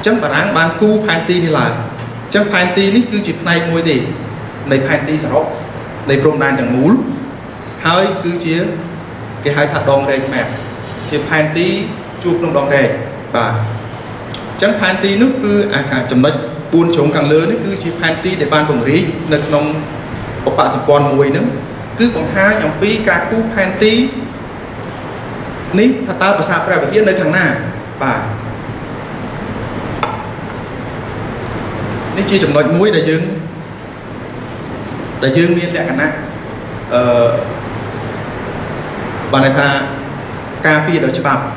chẳng bà ráng bán cú phán tí đi lại chẳng phán tí ní cứ chịp này mùi thì này phán tí sẽ rốc này prong đàn chẳng múl hơi cứ chia cái hai thả đòn đây mẹ chịp phán tí chụp nông đòn đây và chẳng phán tí nước cứ cả chấm nách buôn chống càng lớn cứ chịp phán tí để ban bổng rí nực nông bọc bạ sập con mùi nữa cứ còn hai nhóm phí cả cú phán tí ní thật ta và sạp ra bởi nơi thằng nào và ní chi chấm nói muối đại dương miên lẹ cả nè và này ta cà phê đỡ chập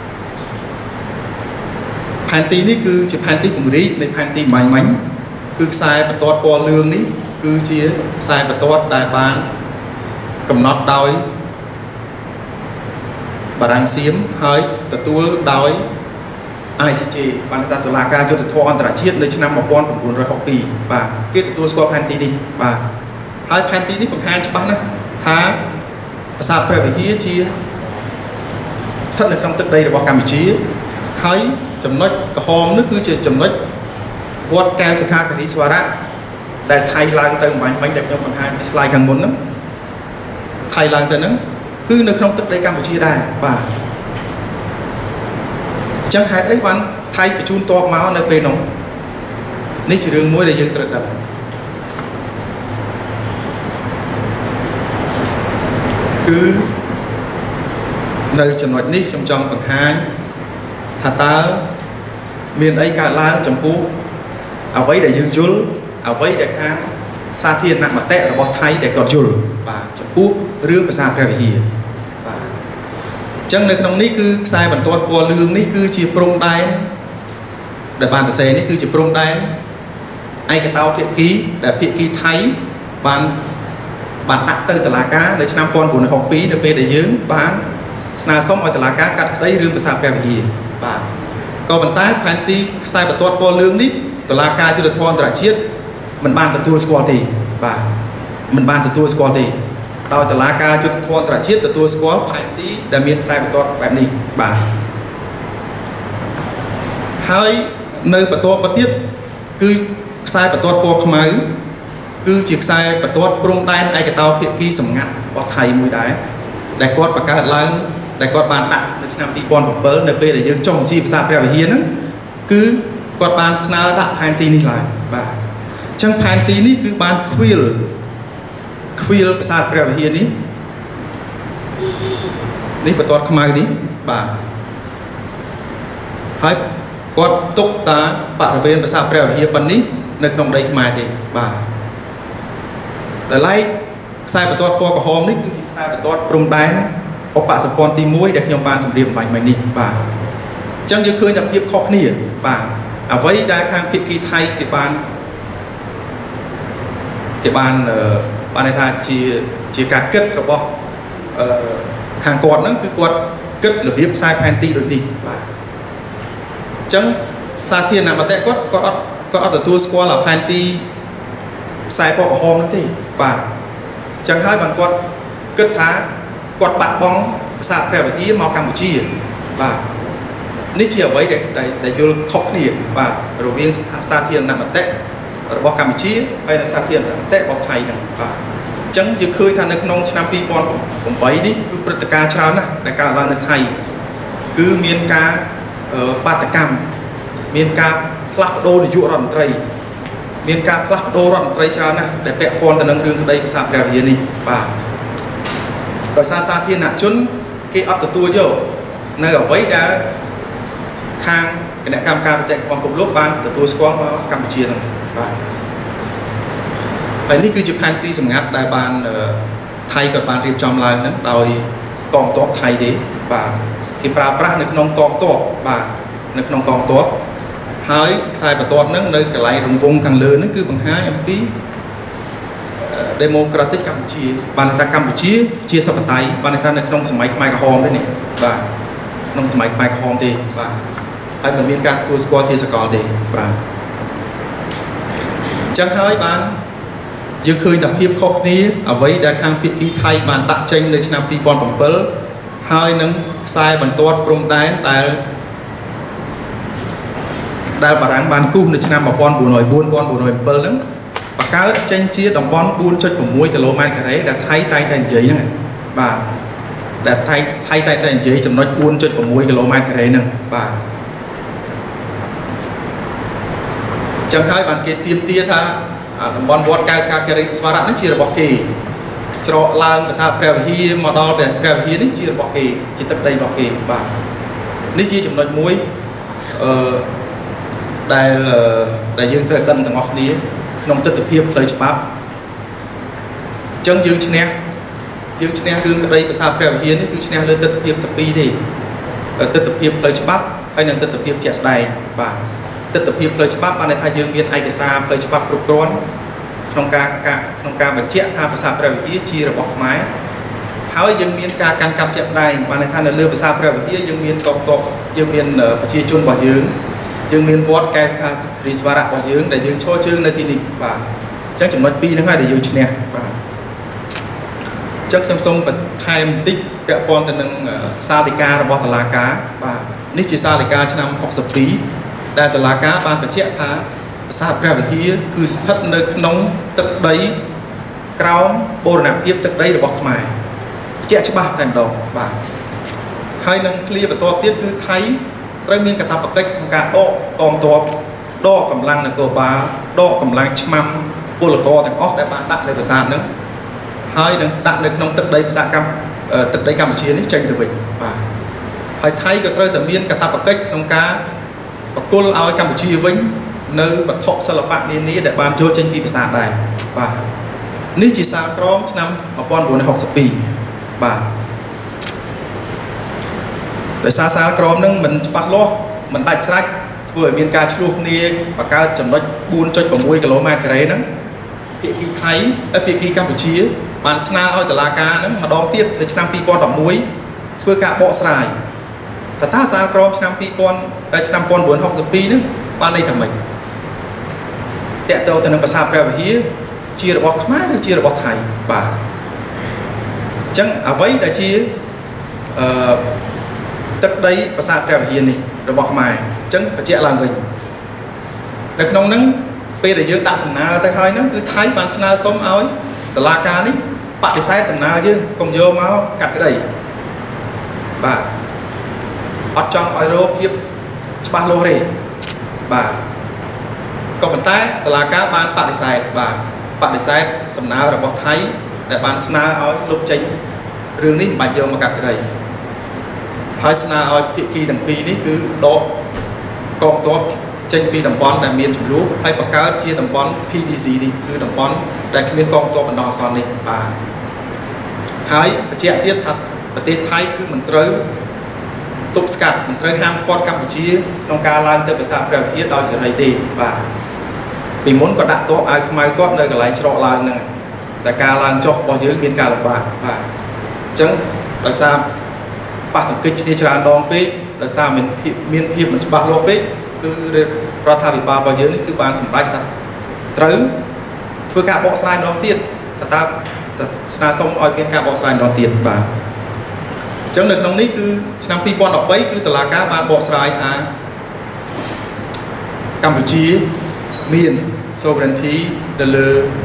phán tí ní cứ chụp phán tí cùng rí này phán tí mảnh mảnh cứ sai và toát qua lương ní cứ chia sai và toát đại bán cầm nót đói bà đang xiếm hơi tờ tua đói ICJ bạn ta tụi là ca cho tụi anh ta chiết nơi năm một con của buồn rồi học kỳ và cái tụi tôi score panty đi và hai panty ní bằng hai cho bác nè thá sao phải bị hía chia thật là trong tức đây là bao Campuchia hơi chấm nói cả hôm nước cứ chấm nói quạt cao sẽ khác cái đi xóa ra để thay lang từng bánh bánh đẹp trong bằng hai slide càng muốn lắm thay lang từng lắm cứ nước không tức đây Campuchia đây và chẳng hạn ấy bạn thay bị chun to máu nơi bên nóng ní chỉ đường muối để dương tự đập cứ nơi chấm nói ní trong bằng hai thà ta miền ấy cả la trong phố ở vấy để dương chul ở vấy để khám xa thiên nặng mà tệ là bọt thay để còn chul và trong phố rương và xa về hiền chẳng được nông ní cứ sai bản toàn qua lương ní cứ chỉ prong đai để bàn xe ní cứ chỉ prong đai ai cái tao thiện ký để thiện ký thấy bàn đặt từ tờ lá cá để năm con của nó học phí để về để dướng bán na sống ở tờ lá cá cắt đấy rương và sạp về gì và còn bàn tay phán ti sai bản toàn qua lương ní tờ lá cá cho được thon tờ chiết mình bàn tờ tour squat thì và mình bàn tờ tour squat thì đào tờ lá ca cho thon trả chiết tờ tua squat phải tí để miễn sai một toa bạn đi bà hai nơi bật toa bật tiết cứ sai bật toa po không ai cứ chỉ sai bật toa prong đai ai cái tao hiện kỳ sầm ngặt có thầy mùi đái đại quát và cá lớn đại quát bàn đặt để làm đi con của bớ np để dương trồng chim sạp ra về hiến cứ quát bàn sna đặt hai tin đi lại và chẳng hai tin đi cứ bàn khuya sát bèo hiền ní bật toát không ai đi bà hai quạt tục ta bạn về sát bèo hiền bắn ní nơi trong đây mà thì bà lại sai bật toát qua hôm ní sai bật toát rung đáy có bạn sập con tim muối để nhau ban trong điểm bánh đi bà chẳng như khơi nhập tiếp khó nỉ bà à với đa khang phía kỳ thay thì ban bạn này tha chỉ cả kết rồi bỏ hàng quạt nó cứ quạt kết là biết sai panty rồi đi chẳng xa thiên nào mà tệ có ở tour squad là panty sai bỏ hôm nữa thì và chẳng hai bằng quạt kết thá quạt bạt bóng sạp kèo với màu Campuchia và ní chỉ ở đấy để vô khóc nỉ và rồi viên xa thiên nào mà tệ bỏ Campuchia hay là xa thiên tệ bỏ Thái và chẳng như khơi than được nông năm pi con cũng vậy đi cứ bật ca trao nè đại ca là nước Thái cứ miền ca Bát Cam miền ca lắp đô để dụ ròn tây miền ca lắp đô ròn tây trao nè để bẹ con từ nông đường đây sạp đèo hiền đi và ở xa thiên nặng chốn cái ấp từ tua chứ nơi ở vậy đã khang cái này cam tệ còn cùng lúc ban từ tua squat Campuchia này và níคือ Japan ទីសម្ងាត់ដែលបានថៃក៏បានរៀបចំឡើងហ្នឹងដោយកងទ័ពថៃទេបាទគេប្រើប្រាស់នៅក្នុងកងទ័ពបាទនៅក្នុងកងទ័ពហើយខ្សែបន្ទាត់ហ្នឹងនៅកន្លែងរង្វង់ខាងលើហ្នឹងគឺបង្ហាញអំពី Democratic កម្ពុជាបានថាកម្ពុជាជាធិបតេយ្យបានថានៅក្នុងសម័យខ្មែរក្រហមទេនេះបាទក្នុងសម័យខ្មែរក្រហមទេបាទហើយមិនមានការទទួលស្គាល់ជាសកលទេបាទចឹងហើយបានយើងឃើញតែភាពខុសគ្នាអ្វីដែលខាងភាគីថៃបានដាក់ចេញនៅឆ្នាំ 2007 ហើយនឹងខ្សែបន្ទាត់ព្រំដែនដែលដែលបារាំងបានគូសនៅឆ្នាំ1404-1407ហ្នឹងបង្កើតចេញជាតំបន់ 4.6 គីឡូម៉ែត្រការ៉េដែលថៃតែងតែនិយាយហ្នឹងបាទដែលថៃតែងតែនិយាយចំណុច 4.6 គីឡូម៉ែត្រការ៉េហ្នឹងបាទចឹងហើយបានគេទាមទារថាតំបន់វត្តកែវស្កាគិរីស្វារៈនេះជារបស់គេច្រកឡើងប្រាសាទព្រះវិហារមកដល់ព្រះវិហារនេះជារបស់គេជាទឹកដីរបស់គេបាទនេះជាចំណុចមួយដែលយើងត្រូវដឹងទាំងអស់គ្នាក្នុងទស្សនវិជ្ជាផ្លូវច្បាប់អញ្ចឹងយើងឈ្នះរឿងក្តីប្រាសាទព្រះវិហារនេះគឺឈ្នះលើទស្សនវិជ្ជាទី2ទេទស្សនវិជ្ជាផ្លូវច្បាប់ហើយនិងទស្សនវិជ្ជាជាក់ស្ដែងបាទទស្សនវិជ្ជាផ្លូវច្បាប់បានន័យថាយើងមានឯកសារផ្លូវច្បាប់គ្រប់គ្រាន់ក្នុងការបញ្ជាក់ថាប្រាសាទព្រះវិហារជារបស់ខ្មែរហើយយើងមានការកាន់កាប់ជាក់ស្ដែងបានន័យថានៅលើប្រាសាទព្រះវិហារយើងមានកងទ័ពយើងមានប្រជាជនរបស់យើងមានវត្តកែវរីស្វារៈរបស់យើងដែលយើងឈរជើងនៅទីនេះបាទអញ្ចឹងចំណុច2ហ្នឹងហើយដែលយើងឈ្នះបាទអញ្ចឹងខ្ញុំសូមបន្ថែមបន្តិចពាក់ព័ន្ធទៅនឹងសាលដីការបស់តុលាការបាទនេះជាសាលដីកាឆ្នាំ62ដែលតុលាការបានបញ្ជាក់ថាប្រាសាទព្រះវិហារគឺស្ថិតនៅក្នុងទឹកដីក្រោមបូរណភាពទឹកដីរបស់ខ្មែរជាក់ច្បាស់តែម្ដងបាទហើយនឹងឃ្លាបន្ទាប់ទៀតគឺថៃត្រូវមានកាតព្វកិច្ចក្នុងការដកកងទ័ពដកកម្លាំងនគរបាលដកកម្លាំងឆ្មាំពលករទាំងអស់ដែលបានដាក់នៅប្រាសាទហ្នឹងហើយនឹងដាក់នៅក្នុងទឹកដីភាសាទឹកដីកម្ពុជានេះចេញទៅវិញបាទហើយថៃក៏ត្រូវតែមានកាតព្វកិច្ចក្នុងការបកគលឲ្យកម្ពុជាវិញនៅវត្ថុសិល្បៈនានាដែលបានចូលចេញពីប្រាសាទដែរបាទនេះជាសាលក្រមឆ្នាំ1962បាទដោយសារសាលក្រមនឹងមិនច្បាស់លាស់មិនដាច់ស្រេចធ្វើឲ្យមានការឆ្លោះគ្នាបង្កើតចំណុច 4.6 គីឡូម៉ែត្រការ៉េហ្នឹងភាគីថៃและភាគីកម្ពុជាបានស្នើឲ្យតុលាការហ្នឹងម្ដងទៀតនៅឆ្នាំ2011ធ្វើការបកស្រាយថាសាលក្រមឆ្នាំ1962នេះបានន័យថាម៉េចតកតទៅនឹងប្រាសាទព្រះវិហារជារបស់ខ្មែរឬជារបស់ថៃបាទអញ្ចឹងអ្វីដែលជាទឹកដីប្រាសាទព្រះវិហារនេះរបស់ខ្មែរអញ្ចឹងបញ្ជាក់ឡើងវិញនៅក្នុងហ្នឹងពេលដែលយើងដាក់សំណើទៅហើយហ្នឹងគឺថៃបានស្នើសុំឲ្យតុលាការនេះបដិសេធសំណើយើងកុំយកមកកាត់ក្តីបាទអត់ចង់ឲ្យរកភាពច្បាស់លាស់ទេបាទក៏ប៉ុន្តែតុលាការបានបដិសេធបាទបដិសេធសំណើរបស់ថៃដែលបានស្នើឲ្យលុបចេញរឿងនេះមិនបាច់យកមកកាត់ក្តីហើយស្នើឲ្យភាគីទាំងពីរនេះគឺដកកងទ័ពចេញពីតំបន់ដែលមានចំនួនហើយបង្កើតជាតំបន់ PDC នេះគឺតំបន់ដែលគ្មានកងទ័ពបណ្ដោះអាសន្ននេះបាទហើយបញ្ជាក់ទៀតថាប្រទេសថៃគឺមិនត្រូវទប់ស្កាត់មិនត្រូវហាមឃាត់កម្ពុជាក្នុងការឡើងទៅប្រាសាទព្រះវិហារដោយសេរីទេបាទពីមុនក៏ដាក់ទ័ពឲ្យខ្មៅគាត់នៅកន្លែងច្រកឡើងហ្នឹងតែការឡើងចុះរបស់យើងមានការលំបាកបាទអញ្ចឹងដោយសារប៉ះទង្គិចគ្នាច្រើនដងពេកដោយសារមានភាពមិនច្បាស់លាស់ពេកគឺរដ្ឋាភិបាលរបស់យើងនេះគឺបានសម្រេចថាត្រូវធ្វើការបកស្រាយម្ដងទៀតថាតើស្នើសុំឲ្យមានការបកស្រាយម្ដងទៀតបាទអញ្ចឹងនៅក្នុងនេះគឺឆ្នាំ2013គឺតុលាការបានបកស្រាយថាកម្ពុជាមាន sovereignty ទៅលើ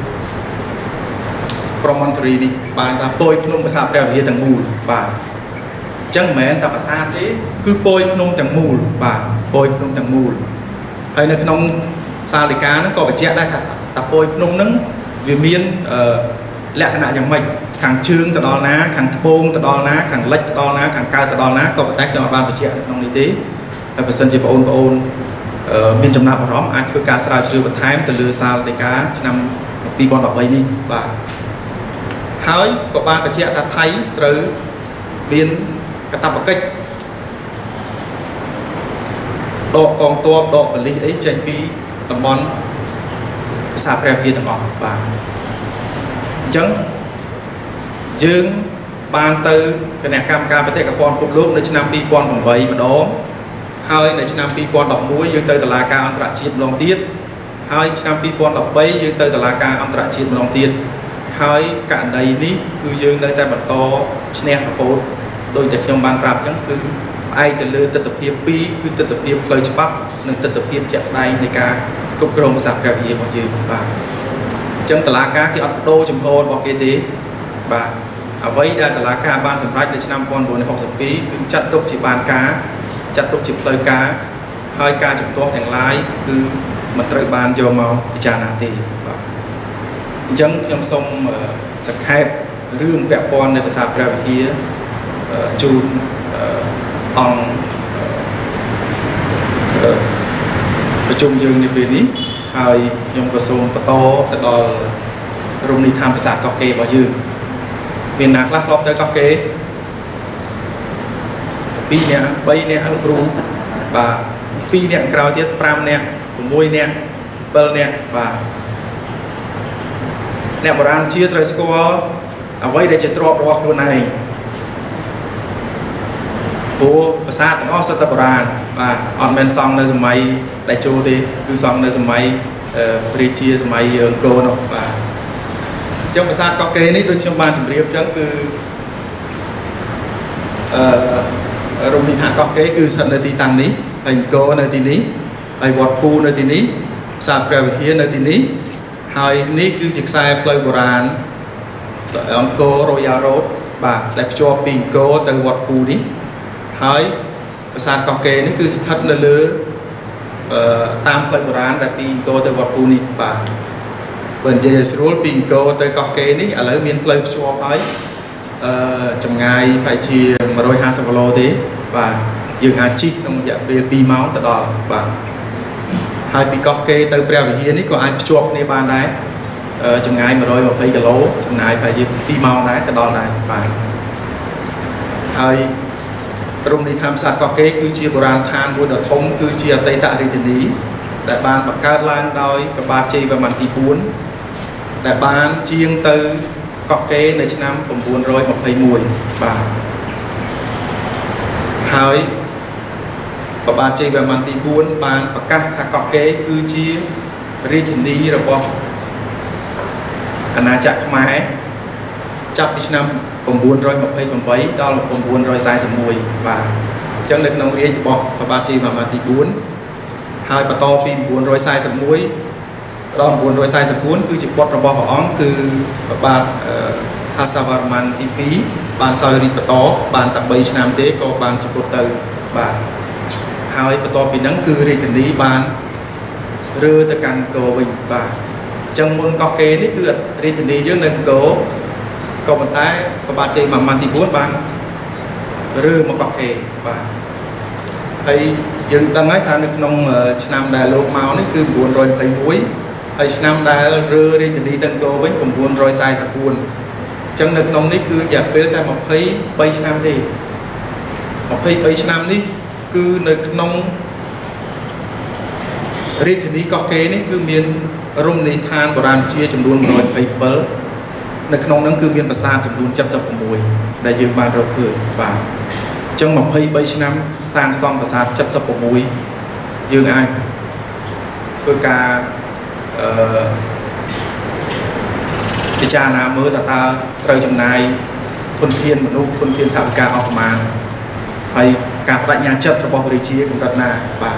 ប្រមន្ត្រីនេះបានថាពយភ្នំប្រាសាទព្រះវិហារទាំងមូលបាទអញ្ចឹងមិនមែនតែប្រាសាទទេគឺពយភ្នំទាំងមូលបាទពយភ្នំទាំងមូលហើយនៅក្នុងសាលដីកាហ្នឹងក៏បញ្ជាក់ដែរថាពយភ្នំហ្នឹងវាមានលក្ខណៈយ៉ាងម៉េចខាងជើងទៅដល់ណាខាងត្បូងទៅដល់ណាខាងលិចទៅដល់ណាខាងកើតទៅដល់ណាក៏ប៉ុន្តែខ្ញុំអត់បានបញ្ជាក់ក្នុងនេះទេហើយបើសិនជាបងប្អូនមានចំណាប់អារម្មណ៍អាចធ្វើការស្រាវជ្រាវបន្ថែមទៅលើសាលដីកាឆ្នាំ2013នេះបាទហើយក៏បានបញ្ជាក់ថាថៃត្រូវមានកាតព្វកិច្ចដកកងទ័ពដកប៉ូលីសអីចេញពីតំបន់ប្រាសាទព្រះវិហារទាំងអស់បាទអញ្ចឹងយើងបានទៅគណៈកម្មការបេតិកភណ្ឌពិភពលោកនៅឆ្នាំ2008ម្ដងហើយនៅឆ្នាំ2011យើងទៅតុលាការអន្តរជាតិម្ដងទៀតហើយឆ្នាំ2013យើងទៅតុលាការអន្តរជាតិម្ដងទៀតហើយករណីនេះគឺយើងនៅតែបន្តឈ្នះរហូតដោយតែខ្ញុំបានប្រាប់អញ្ចឹងគឺ ai từ lừa tật tập hiệp pi cứ tật tập hiệp khơi chắp nên tật tập hiệp chạy đaiในការគ្រប់គ្រងភាសាព្រះវិហាររបស់យើងបាទអញ្ចឹងតឡាការគេអត់បដូរចំហរបស់គេទេបាទអ្វីដែលតឡាការបានសម្រេចនៅឆ្នាំ1962គឺចាត់ទុកជាបានការចាត់ទុកជាផ្លូវការហើយការជំទាស់ទាំងឡាយគឺមិនត្រូវបានយកមកពិចារណាទេបាទអញ្ចឹងខ្ញុំសូមសង្ខេបរឿងពាក់ព័ន្ធនៃភាសាព្រះវិហារជូនអង្គប្រជុំយើងនៅពេលនេះហើយខ្ញុំក៏សូមបន្តទៅដល់រមណីយដ្ឋានប្រាសាទកោះកេររបស់យើងមានណាខ្លះធ្លាប់ទៅកោះកេរ2នាក់3នាក់គ្រូបាទ2នាក់ក្រោយទៀត5នាក់6នាក់7នាក់បាទអ្នកបុរាណជាត្រូវស្គាល់អ្វីដែលជាទ្រព្យរបស់ខ្លួនឯងព្រោះប្រាសាទទាំងអស់សិតតែបុរាណបាទអត់មែនសង់នៅសម័យដែលចូលទេគឺសង់នៅសម័យព្រះជាសម័យអង្គរនោះបាទអញ្ចឹងប្រាសាទកោះកេរនេះដូចខ្ញុំបានជម្រាបអញ្ចឹងគឺរមណីយដ្ឋានកោះកេរគឺស្ថិតនៅទីតាំងនេះហើយអង្គរនៅទីនេះហើយវត្តពូនៅទីនេះប្រាសាទព្រះវិហារនៅទីនេះហើយនេះគឺជាខ្សែផ្លូវបុរាណអង្គរ Royal Road បាទដែលភ្ជាប់ពីអង្គរទៅវត្តពូនេះហើយប្រាសាទកោះកេរនេះគឺស្ថិតនៅលើតាមផ្លូវបុរាណដែលពីអង្គរទៅវត្តពូនេះបាទបើនិយាយស្រួលពីអង្គរទៅកោះកេរនេះឥឡូវមានផ្លូវភ្ជាប់ហើយចម្ងាយប្រហែលជា150គីឡូទេបាទយើងអាចជិះក្នុងរយៈពេល2ម៉ោងទៅដល់បាទហើយពីកោះកេរទៅព្រះវិហារនេះក៏អាចភ្ជាប់គ្នាបានដែរចម្ងាយ120គីឡូចំណាយប្រហែលជា2ម៉ោងដែរទៅដល់ដែរបាទហើយរមណីយដ្ឋានប្រាសាទកោះកេរគឺជាបុរាណដ្ឋានមួយដ៏ធំគឺជាអតីតរាជធានីដែលបានបង្កើតឡើងដោយព្រះបាទជ័យវរ្ម័នទី4ដែលបានជាងទៅកោះកេរនៅឆ្នាំ921បាទហើយព្រះបាទជ័យវរ្ម័នទី4បានប្រកាសថាកោះកេរគឺជារាជធានីរបស់អាណាចក្រខ្មែរចាប់ពីឆ្នាំ928ដល់941បាទអញ្ចឹងនៅក្នុងរាជរបស់ព្រះបាទជ័យវរ្ម័នទី4ហើយបន្តពី941ដល់944គឺជាបុត្ររបស់ព្រះអង្គគឺព្រះបាទហាសាវរ្ម័នទី2បានសោយរាជបន្តបានតែ3ឆ្នាំទេក៏បានសុគតទៅបាទហើយបន្ទាប់ពីហ្នឹងគឺរាជធានីបានរើទៅកាន់អង្គរវិញបាទអញ្ចឹងមុនកោះកេរនេះគឺរាជធានីយើងនៅអង្គរក៏ប៉ុន្តែព្រះបាទជ័យវរ្ម័នទី4បានរើមកកោះកេរបាទហើយយើងដឹងហើយថានៅក្នុងឆ្នាំដែលលោកមកនេះគឺ921ហើយឆ្នាំដែលរើរាជធានីទៅអង្គរវិញ944អញ្ចឹងនៅក្នុងនេះគឺរយៈពេលតែ23ឆ្នាំទេ23ឆ្នាំនេះគឺនៅក្នុងរាជធានីកោះកេរនេះគឺមានរមណីយដ្ឋានបុរាណវិទ្យាចំនួន127នៅក្នុងនោះគឺមានប្រាសាទចំនួន76ដែលយើងបានរកឃើញបាទអញ្ចឹង23ឆ្នាំសាងសង់ប្រាសាទ76យើងអាចធ្វើការពិចារណាមើលថាតើត្រូវចំណាយធនធានមនុស្សធនធានថវិកាអស់ប្រមាណហើយការបដិញ្ញាចិត្តរបស់រាជាកម្រិតណាបាទ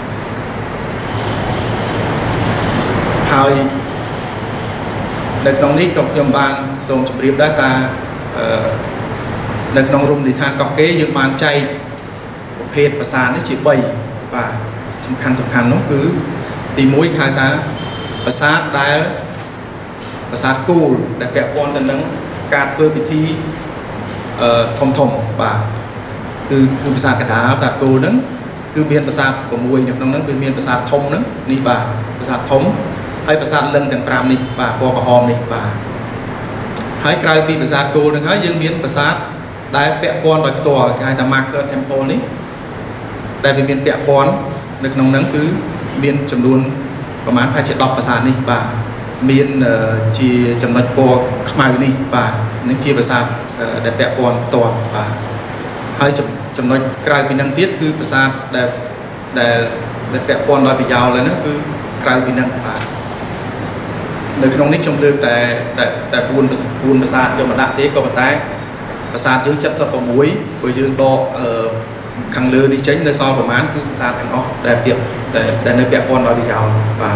ហើយនៅក្នុងនេះក៏ខ្ញុំបានសូមជម្រាបដែរថានៅក្នុងរមណីយដ្ឋានកោះកេរយើងបានចែកប្រភេទប្រាសាទនេះជា3បាទសំខាន់នោះគឺទី1ហៅថាប្រាសាទដែលប្រាសាទគោលដែលពាក់ព័ន្ធទៅនឹងការធ្វើពិធីធំបាទគឺប្រាសាទកណ្ដាលប្រាសាទគោលហ្នឹងគឺមានប្រាសាទ6នៅក្នុងហ្នឹងគឺមានប្រាសាទធំហ្នឹងនេះបាទប្រាសាទធំហើយប្រាសាទលឹងទាំង5នេះបាទពណ៌ក្រហមនេះបាទហើយក្រៅពីប្រាសាទគោលហ្នឹងហើយយើងមានប្រាសាទដែលពាក់ព័ន្ធដោយផ្ទាល់គេហៅថា Marker Temple នេះដែលវាមានពាក់ព័ន្ធនៅក្នុងហ្នឹងគឺមានចំនួនប្រហែល10ប្រាសាទនេះបាទមានជាចំណុចពណ៌ខ្មៅនេះបាទនឹងជាប្រាសាទដែលពាក់ព័ន្ធផ្ទាល់បាទហើយចំណុចក្រៅពីហ្នឹងទៀតគឺប្រាសាទដែលពាក់ព័ន្ធដោយប្រយោលហ្នឹងគឺក្រៅពីហ្នឹងបាទនៅក្នុងនេះខ្ញុំលើកតែ4ប្រាសាទយកមកដាក់ទេក៏ប៉ុន្តែប្រាសាទយើង76បើយើងដកខាងលើនេះចេញនៅសល់ប្រមាណគឺប្រាសាទទាំងអស់ដែលពាក់ដែលនៅពាក់ព័ន្ធដោយប្រយោជន៍បាទ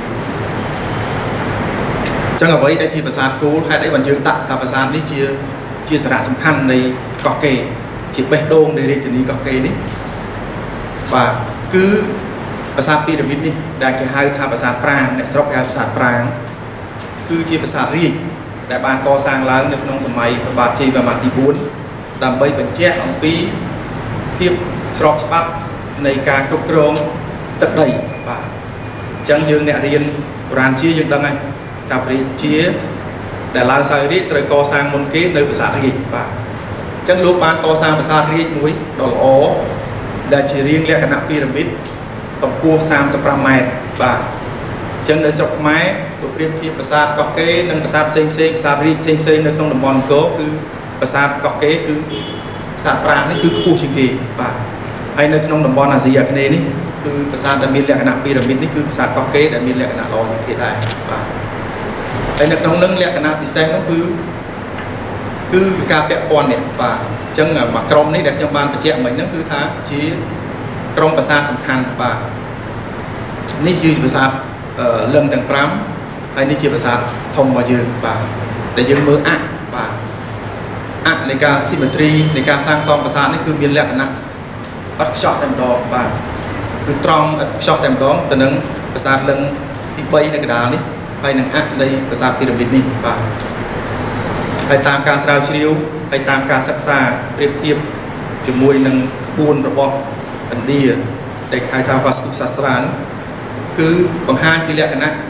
ចឹងអ្វីដែលជាប្រាសាទគោលហេតុអីបានយើងដាក់ថាប្រាសាទនេះជាសារៈសំខាន់នៃកោះកេរជាបេះដូងនៃរាជធានីកោះកេរនេះបាទគឺប្រាសាទពីរ៉ាមីតនេះដែលគេហៅថាប្រាសាទប្រាង្គអ្នកស្រុកគេហៅប្រាសាទប្រាង្គគឺជាប្រាសាទរាជដែលបានកសាងឡើងនៅក្នុងសម័យព្រះបាទជ័យវរ្ម័នទី4ដើម្បីបញ្ជាក់អំពីភាពស្របច្បាប់នៃការគ្រប់គ្រងទឹកដីបាទអញ្ចឹងយើងអ្នករៀនបុរាណជាយើងដឹងហើយថាព្រះរាជាដែលឡើងសោយរាជត្រូវកសាងមុនគេនៅប្រាសាទរាជបាទអញ្ចឹងលោកបានកសាងប្រាសាទរាជមួយដ៏ល្អដែលជារាងលក្ខណៈពីរ៉ាមីតកម្ពស់35ម៉ែត្របាទអញ្ចឹងនៅស្រុកខ្មែរបើប្រៀបធៀបប្រាសាទកោះកេរនិងប្រាសាទផ្សេងប្រាសាទរាជផ្សេងនៅក្នុងតំបន់អង្គរគឺប្រាសាទកោះកេរគឺប្រាសាទប្រាង្គនេះគឺខ្ពស់ជាងគេបាទហើយនៅក្នុងតំបន់អាស៊ីអាគ្នេយ៍នេះគឺប្រាសាទដែលមានលក្ខណៈពីរ៉ាមីតនេះគឺប្រាសាទកោះកេរដែលមានលក្ខណៈល្អជាងគេដែរបាទហើយនៅក្នុងនឹងលក្ខណៈពិសេសនោះគឺការពាក់ព័ន្ធនេះបាទអញ្ចឹងមួយក្រុមនេះដែលខ្ញុំបានបញ្ជាក់មិញហ្នឹងគឺថាជាក្រុមប្រាសាទសំខាន់បាទនេះគឺប្រាសាទលឹងទាំង5ហើយនេះជាប្រាសាទធំរបស់យើងបាទដែលយើងមើលបាទនៃការ symmetry នៃការសាងសង់ប្រាសាទនេះគឺមានលក្ខណៈឥតខ្ចោះតែម្ដងបាទគឺត្រង់ឥតខ្ចោះតែម្ដងទៅនឹងប្រាសាទលឹងទី3នៅកណ្ដាលនេះហើយនឹងនៃប្រាសាទពីរ៉ាមីតនេះបាទហើយតាមការស្រាវជ្រាវហើយតាមការសិក្សាប្រៀបធៀបជាមួយនឹងក្បួនរបស់ឥណ្ឌាដែលហៅថាវាស្តុសាស្ត្រាគឺបង្ហាញពីលក្ខណៈ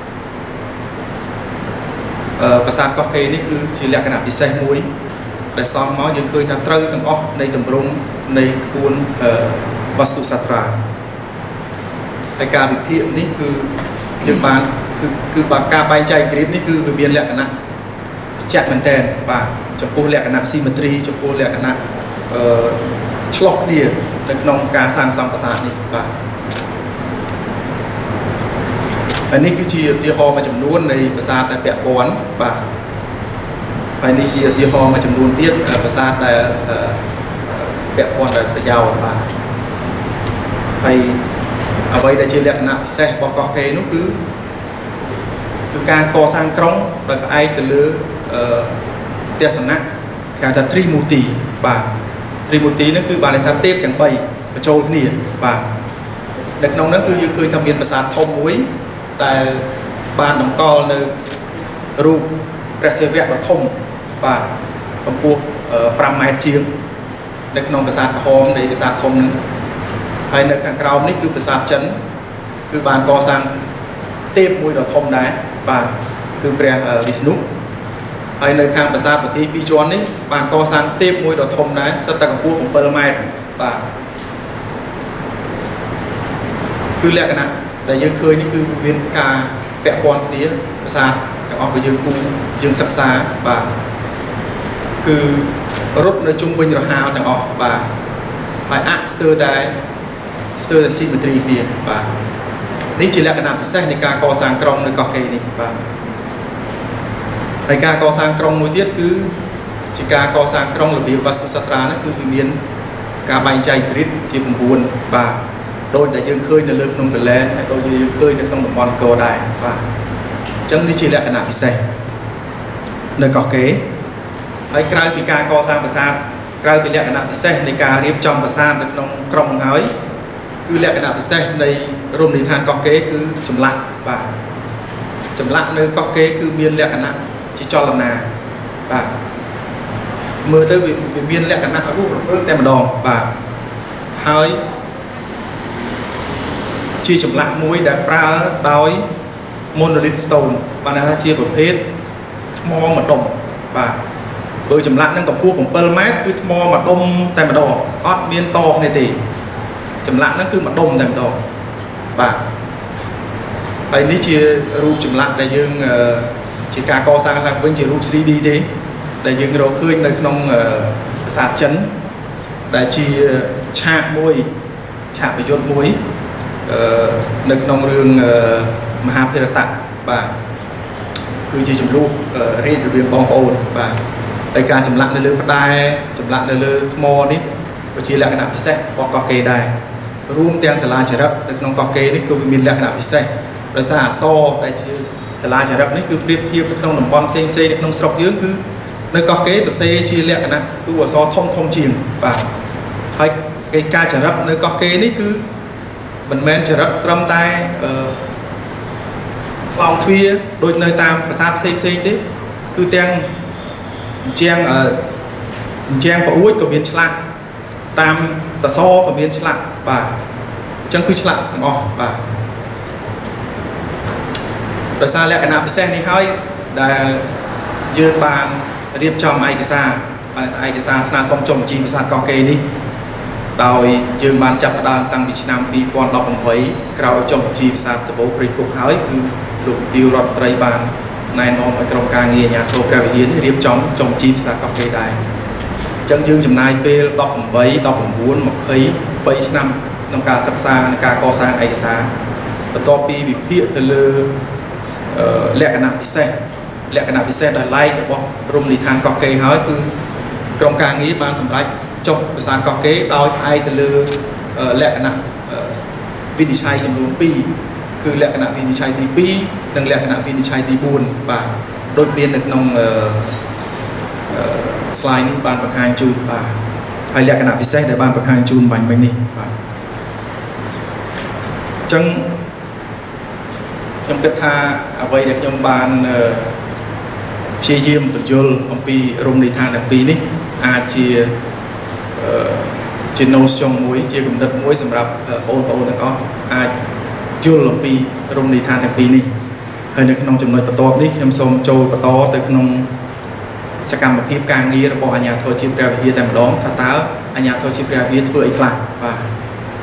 ប្រាសាទកោះកេរនេះគឺជាលក្ខណៈពិសេសមួយដែលសង់មកយើងឃើញថាត្រូវទាំងអស់នៃទម្រង់នៃក្បួនវាស្តុសាស្ត្រាហើយការវិភាគនេះគឺយើងបានគឺបើការបែងចែកគ្រីបនេះគឺវាមានលក្ខណៈជាក់មែនតើបាទចំពោះលក្ខណៈ symmetry ចំពោះលក្ខណៈឆ្លោះគ្នានៅក្នុងការសាងសង់ប្រាសាទនេះបាទហើយនេះគឺជាឧទាហរណ៍មួយចំនួននៃប្រាសាទដែលពាក់ព័ន្ធបាទហើយនេះជាឧទាហរណ៍មួយចំនួនទៀតប្រាសាទដែលពាក់ព័ន្ធដោយប្រយោជន៍បាទហើយអ្វីដែលជាលក្ខណៈពិសេសរបស់កោះកេរនោះគឺការកសាងក្រុងដោយផ្អែកទៅលើទស្សនៈគេហៅថា Trimurti បាទ Trimurti នោះគឺបានន័យថាទេពទាំង3បញ្ចូលគ្នាបាទនៅក្នុងនោះគឺយើងឃើញថាមានប្រាសាទធំមួយដែលបានតម្កល់នៅរូបព្រះសិវៈដ៏ធំបាទកម្ពស់5ម៉ែត្រជាងនៅក្នុងប្រាសាទក្រហមនៃប្រាសាទធំហ្នឹងហើយនៅខាងក្រោមនេះគឺប្រាសាទចិនគឺបានកសាងទេពមួយដ៏ធំដែរបាទគឺព្រះវិស្ណុហើយនៅខាងប្រាសាទប្រទី2ជាន់នេះបានកសាងទេពមួយដ៏ធំដែរស្ថិតតែកម្ពស់7ម៉ែត្របាទគឺលក្ខណៈដែលយើងឃើញនេះគឺមានការពាក់ព័ន្ធគ្នាប្រាសាទទាំងអស់របស់យើងសិក្សាបាទគឺរត់នៅជុំវិញរហោទាំងអស់បាទហើយស្ទើរតែ symmetry គ្នាបាទនេះជាលក្ខណៈពិសេសនៃការកសាងក្រុងនៅកោះកេរនេះបាទហើយការកសាងក្រុងមួយទៀតគឺជាការកសាងក្រុងរបៀបវាស្តុសាស្ត្រានេះគឺវាមានការបែងចែកគ្រីតជា9បាទដោយដែលយើងឃើញនៅលើភ្នំកលែនហើយដូចយើងឃើញនៅក្នុងតំបន់អង្គរដែរបាទអញ្ចឹងនេះជាលក្ខណៈពិសេសនៅកោះកេរហើយក្រៅពីការកសាងប្រាសាទក្រៅពីលក្ខណៈពិសេសនៃការរៀបចំប្រាសាទនៅក្នុងក្រុងហើយគឺលក្ខណៈពិសេសនៃរមណីយដ្ឋានកោះកេរគឺចម្លាក់បាទចម្លាក់នៅកោះកេរគឺមានលក្ខណៈជាចលនាបាទមើលទៅវាមានលក្ខណៈរស់រវើកតែម្ដងបាទហើយជាចម្លាក់មួយដែលប្រើដោយ monolith stone បានថាជាប្រភេទថ្មម្ដុំបាទដោយចម្លាក់នឹងកម្ពស់7ម៉ែត្រគឺថ្មម្ដុំតែម្ដងអត់មានតនេះទេចម្លាក់ហ្នឹងគឺម្ដុំតែម្ដងបាទហើយនេះជារូបចម្លាក់ដែលយើងជាការកសាងឡើងវិញជារូប 3D ទេដែលយើងរកឃើញនៅក្នុងប្រាសាទចិនដែលជាឆាកមួយឆាកប្រយុទ្ធមួយនៅក្នុងរឿងមហាភារតៈបាទគឺជាចំនួនរាជរវាងបងប្អូនបាទហើយការចម្លាក់នៅលើផ្តែរចម្លាក់នៅលើថ្មនេះก็ជាលក្ខណៈពិសេសរបស់កោះកេរដែររួមទាំងសាលាចារឹកនៅក្នុងកោះកេរនេះគឺមានលក្ខណៈពិសេសដោយសារអក្សរដែលជាសាលាចារឹកនេះគឺប្រៀបធៀបនៅក្នុងតំបន់ផ្សេងៗនៅក្នុងស្រុកយើងគឺនៅកោះកេរសរសេរជាលក្ខណៈគឺអក្សរធំជាងបាទហើយគេការចារឹកនៅកោះកេរនេះគឺមិនមែនចារឹកត្រឹមតែខ្លោងទ្វារដូចនៅតាមប្រាសាទផ្សេងទេគឺទាំងជាងប្រួយក៏មានឆ្លាក់តាមតសក៏មានឆ្លាក់បាទអញ្ចឹងគឺឆ្លាក់ទាំងអស់បាទដោយសារលក្ខណៈពិសេសនេះហើយដែលយើងបានរៀបចំឯកសារបានឯកសារស្នើសុំចុះបញ្ជីប្រាសាទកោះកេរនេះដោយយើងបានចាប់ផ្ដើមតាំងពីឆ្នាំ2018ក្រោយចុះបញ្ជីប្រាសាទសបោព្រៃគុកហើយគឺលោកទាវរដ្ឋត្រីបានណែនាំឲ្យក្រុមការងារអាជ្ញាធរព្រះវិហារនេះរៀបចំចុះបញ្ជីប្រាសាទកោះកេរដែរអញ្ចឹងយើងចំណាយពេល18 19 23ឆ្នាំក្នុងការសិក្សានិងការកសាងឯកសារបន្ទាប់ពីវិភាគទៅលើលក្ខណៈពិសេសដែលឡែករបស់រមណីយដ្ឋានកោះកេរហើយគឺក្រុមការងារបានសម្រេចចុះប្រាសាទកោះកេរដោយផ្អែកទៅលើលក្ខណៈវិនិច្ឆ័យចំនួន2គឺលក្ខណៈវិនិច្ឆ័យទី2និងលក្ខណៈវិនិច្ឆ័យទី4បាទដូចមាននៅក្នុងslide នេះបានបង្ហាញជូនបាទហើយលក្ខណៈពិសេសដែលបានបង្ហាញជូនបាញ់មិញនេះបាទអញ្ចឹងខ្ញុំគិតថាអ្វីដែលខ្ញុំបានព្យាយាមបញ្យល់អំពីរមណីយដ្ឋានទាំងពីរនេះអាចជា notion មួយជាគំនិតមួយសម្រាប់បងប្អូនទាំងអស់អាចយល់អំពីរមណីយដ្ឋានទាំងពីរនេះហើយនៅក្នុងចំណុចបន្ទាប់នេះខ្ញុំសូមចូលបន្តទៅក្នុងសកម្មភាពការងាររបស់អាជ្ញាធរជាតិព្រះវិហារតែម្ដងថាតើអាជ្ញាធរជាតិព្រះវិហារធ្វើអីខ្លះបាទអ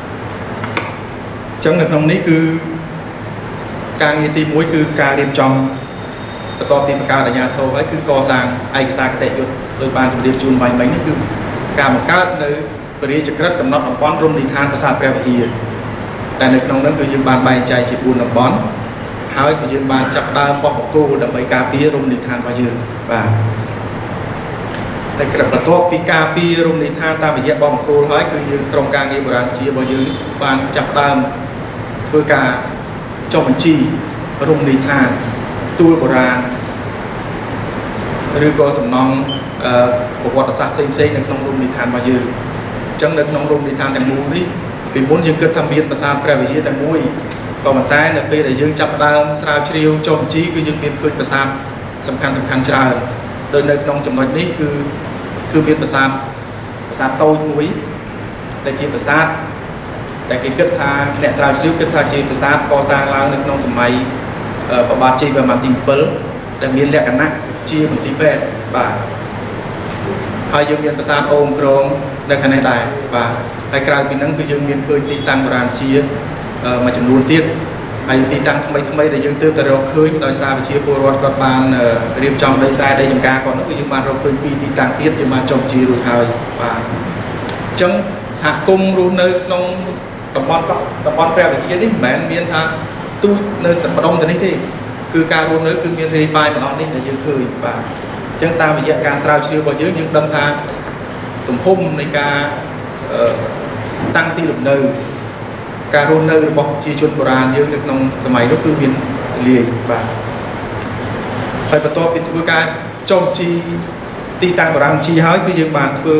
ញ្ចឹងនៅក្នុងនេះគឺការងារទី1គឺការរៀបចំបន្ទាប់ពីបង្កើតអាជ្ញាធរហើយគឺកសាងឯកសារគតិយុត្តដោយបានជម្រាបជូនបាញ់មិញនេះគឺការបង្កើតនៅពរាជក្រឹត្យកំណត់តំបន់រមណីយដ្ឋានប្រាសាទព្រះវិហារដែលនៅក្នុងនោះគឺយើងបានបែងចែកជា4តំបន់ហើយគឺយើងបានចាប់ដើមបោះបង្គោលដើម្បីការពាររមណីយដ្ឋានរបស់យើងបាទតែក្រឹបបន្ទាប់ពីការពាររមណីយដ្ឋានតាមរយៈបោះបង្គោលហើយគឺយើងក្រុមការងារបុរាណវិទ្យារបស់យើងបានចាប់ដើមធ្វើការចុះបញ្ជីរមណីយដ្ឋានទួលបុរាណឬក៏សំណង់ប្រវត្តិសាស្ត្រផ្សេងៗនៅក្នុងរមណីយដ្ឋានរបស់យើងអញ្ចឹងនៅក្នុងរមណីយដ្ឋានទាំងមូលនេះពីមុនយើងគិតថាមានប្រាសាទព្រះវិហារតែមួយក៏ប៉ុន្តែនៅពេលដែលយើងចាប់ដើមស្រាវជ្រាវចុះបញ្ជីគឺយើងមានឃើញប្រាសាទសំខាន់ច្រើនដោយនៅក្នុងចំណុចនេះគឺមានប្រាសាទតូចមួយដែលជាប្រាសាទដែលគេគិតថាអ្នកស្រាវជ្រាវគិតថាជាប្រាសាទកសាងឡើងនៅក្នុងសម័យព្រះបាទជ័យវរ្ម័នទី7ដែលមានលក្ខណៈជាមន្ទីរពេទ្យបាទហើយយើងមានប្រាសាទអូមក្រងនៅខាងនេះដែរបាទហើយក្រៅពីហ្នឹងគឺយើងមានឃើញទីតាំងបុរាណជាមួយចំនួនទៀតហើយទីតាំងថ្មីដែលយើងទើបតែរកឃើញដោយសារប្រជាពលរដ្ឋគាត់បានរៀបចំដីស្រែដីចម្ការគាត់នោះគឺយើងបានរកឃើញពីទីតាំងទៀតយើងបានចុះជារួចហើយបាទអញ្ចឹងសហគមន៍រស់នៅក្នុងតំបន់ព្រះវិហារនេះមិនមែនមានថាទូចនៅតែម្ដុំទៅនេះទេគឺការរស់នៅគឺមានរាយបាយម្ដងនេះដែលយើងឃើញបាទអញ្ចឹងតាមរយៈការស្រាវជ្រាវរបស់យើងដឹងថាទំហំនៃការតាំងទីលំនៅការរស់នៅរបស់ប្រជាជនបុរាណយើងនៅក្នុងសម័យនោះគឺមានទូលាយបាទហើយបន្ទាប់ពីធ្វើការចុះជីទីតាំងបុរាណជីហើយគឺយើងបានធ្វើ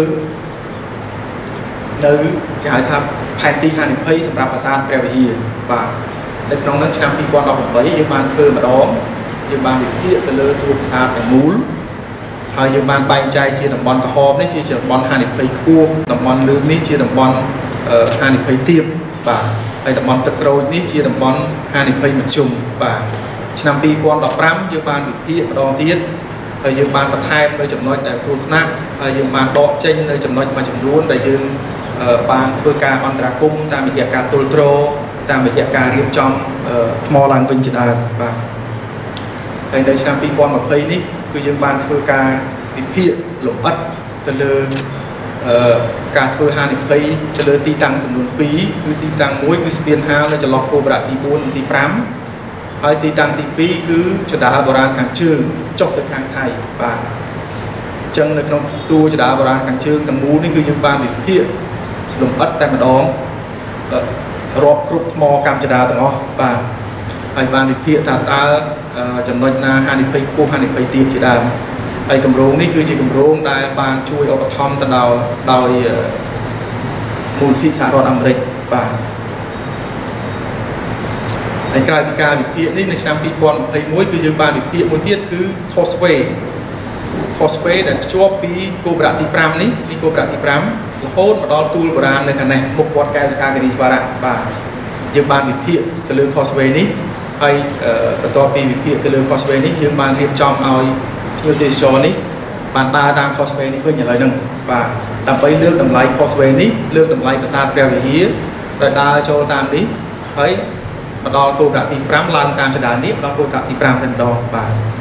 នៅគេហៅថាផែនទីហានិភ័យសម្រាប់ប្រាសាទព្រះវិហារបាទនៅក្នុងនោះឆ្នាំ2018យើងបានធ្វើម្ដងយើងបានវិភាគទៅលើតួប្រាសាទទាំងមូលហើយយើងបានបែងចែកជាតំបន់ក្រហមនេះជាតំបន់ហានិភ័យខ្ពស់តំបន់លឿងនេះជាតំបន់ហានិភ័យទាបបាទហើយតំបន់ទឹកក្រូចនេះជាតំបន់ហានិភ័យមធ្យមបាទឆ្នាំ2015យើងបានវិភាគម្ដងទៀតហើយយើងបានបន្ថែមនៅចំណុចដែលគ្រោះថ្នាក់ហើយយើងបានដកចេញនៅចំណុចមួយចំនួនដែលយើងបានធ្វើការអន្តរាគមន៍តាមរយៈការទល់ទ្រតាមរយៈការរៀបចំថ្មឡើងវិញជាដើមបាទហើយនៅឆ្នាំ2020នេះគឺយើងបានធ្វើការវិភាគលម្អិតទៅលើការធ្វើហានិភ័យទៅលើទីតាំងចំនួន2គឺទីតាំង1គឺស្ពានហាលនៅចន្លោះគោបរៈទី4និងទី5ហើយទីតាំងទី2គឺចដាបុរាណខាងជើងចុះទៅខាងថៃបាទអញ្ចឹងនៅក្នុងតួចដាបុរាណខាងជើងទាំងមូលនេះគឺយើងបានវិភាគលំអិតតែម្ដងរាប់គ្រប់ថ្មកម្មចដាទាំងអស់បាទហើយបានវិភាគថាតើចំណុចណាហានិភ័យខ្ពស់ហានិភ័យទាបជាដើមហើយគម្រោងនេះគឺជាគម្រោងដែលបានជួយឧបត្ថម្ភទៅដោយមូលនិធិសហរដ្ឋអាមេរិកបាទហើយក្រៅពីការវិភាគនេះនៅឆ្នាំ2021គឺយើងបានវិភាគមួយទៀតគឺ Causeway ដែលភ្ជាប់ពីគោប្រទី5នេះពីគោប្រទី5រហូតមកដល់ទួលបុរាណនៅខាងនេះមុខវត្តកែវសកាគិរីស្វារៈបាទយើងបានវិភាគទៅលើ Causeway នេះហើយបន្ទាប់ពីវិភាគទៅលើ Causeway នេះយើងបានរៀបចំឲ្យភ្ញៀវទេសចរនេះបានដើរតាម Causeway នេះវិញឥឡូវហ្នឹងបាទដើម្បីលើកតម្លៃ Causeway នេះលើកតម្លៃប្រាសាទព្រះវិហារដែលដើរចូលតាមនេះហើយមកដល់គោប្រទី5ឡើងតាមចដាននេះមកដល់គោប្រទី5តែម្ដងបាទ